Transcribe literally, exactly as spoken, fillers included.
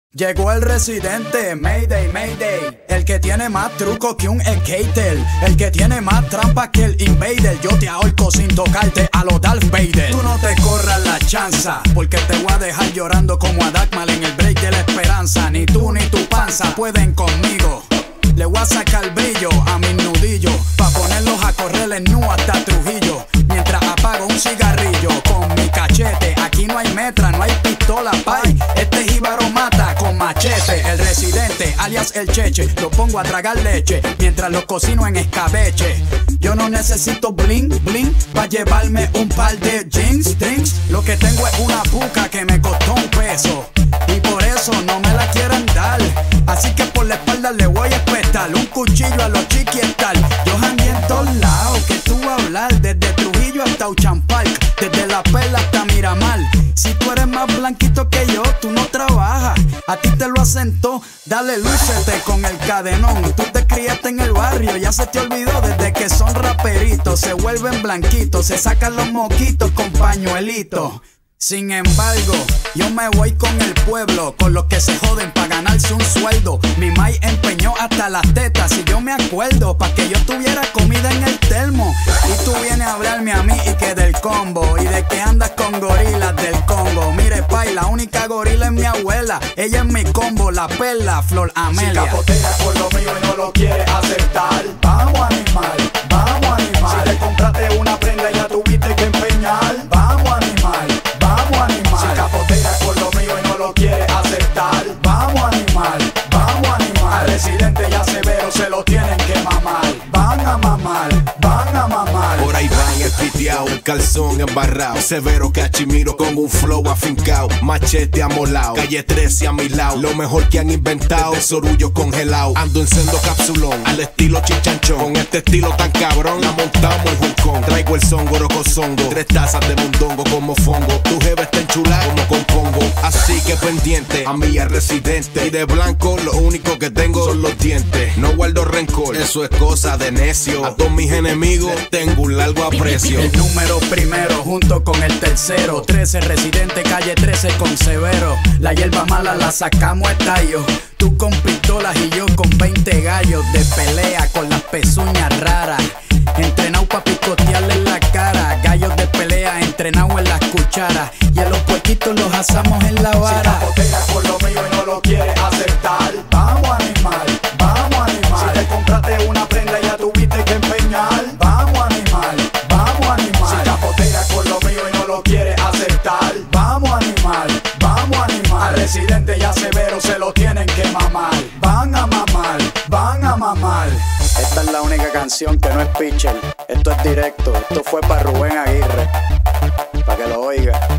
Llegó el residente, Mayday, Mayday. El que tiene más truco que un skater, el que tiene más trampa que el invader. Yo te ahorco sin tocarte a los Darth Vader. Tú no te corras la chanza, porque te voy a dejar llorando como a Dagmar en el break de la esperanza. Ni tú ni tu panza pueden conmigo. Le voy a sacar brillo a mis nudillos, pa' ponerlos a correr en nu hasta Trujillo. Mientras apago un cigarrillo con mi cachete. Aquí no hay metra, no hay pistola, pay. Este jíbaro mata con machete. El residente, alias el cheche, lo pongo a tragar leche mientras lo cocino en escabeche. Yo no necesito bling, bling, pa' llevarme un par de jeans, drinks. Lo que tengo es una puca que me costó un peso, y por eso no me la quieren dar. Así que por la espalda le voy a espetar un cuchillo a los chiquietal. Yo jangué en todos lados, que tú vas a hablar, desde Trujillo hasta Ocean Park, desde La Perla hasta Miramar. Si tú eres más blanquito que yo, tú no trabajas, a ti te lo asentó. Dale, lúcete con el cadenón. Tú te criaste en el barrio, ya se te olvidó desde que son raperitos. Se vuelven blanquitos, se sacan los moquitos con pañuelitos. Sin embargo, yo me voy con el pueblo, con los que se joden pa' ganarse un sueldo. Mi mai empeñó hasta las tetas, si yo me acuerdo, pa' que yo tuviera comida en el termo. Y tú vienes a hablarme a mí y que del combo, y de que andas con gorilas del Congo. Mire, pai, la única gorila es mi abuela, ella es mi combo, la perla, Flor Amelia. Si capotea por lo mío y no lo quiere aceptar, vamos animal, vamos animal. Si te compraste una prenda ya tuviste que empeñar, vamos animal. Si capotea por lo mío y no lo quiere aceptar, vamos animal, vamos animal. Al residente ya severo se lo tienen que mamar. Van a mamar, van a mamar. Por ahí van el piteado, el calzón embarrado, severo cachimiro con un flow afincao, machete amolao, calle trece a mi lado. Lo mejor que han inventado, desde Sorullo congelado. Ando en sendo capsulón, al estilo chichanchón. Con este estilo tan cabrón, la montamos en Hong Kong. Traigo el songo, rocosongo, tres tazas de mundongo como fongo. Tu jeva está enchulada como compongo. Así que pendiente, a mí es residente. Y de blanco lo único que tengo son los dientes. No guardo rencor, eso es cosa de necio. A todos mis enemigos tengo un largo aprecio. El número primero junto con el tercero, trece residente, calle trece con severo. La hierba mala la sacamos a estallo. Tú con pistolas y yo con veinte gallos de pelea con las pezuñas raras. Entrenado pa' picotearle en la cara. Gallos de pelea entrenados en las cucharas. Y a los puerquitos los asamos en la vara. Si capotea por lo mío y no lo quiere aceptar, vamos animal, vamos animal. Si te compraste una prenda ya tuviste que empeñar, vamos animal, vamos animal. Si capotea por lo mío y no lo quiere aceptar, vamos animal, vamos animal. Al residente ya severo se lo tienen que mamar. Van a mamar, van a mamar. Esta es la única canción que no es pitcher. Esto es directo. Esto fue para Rubén Aguirre, para que lo oiga.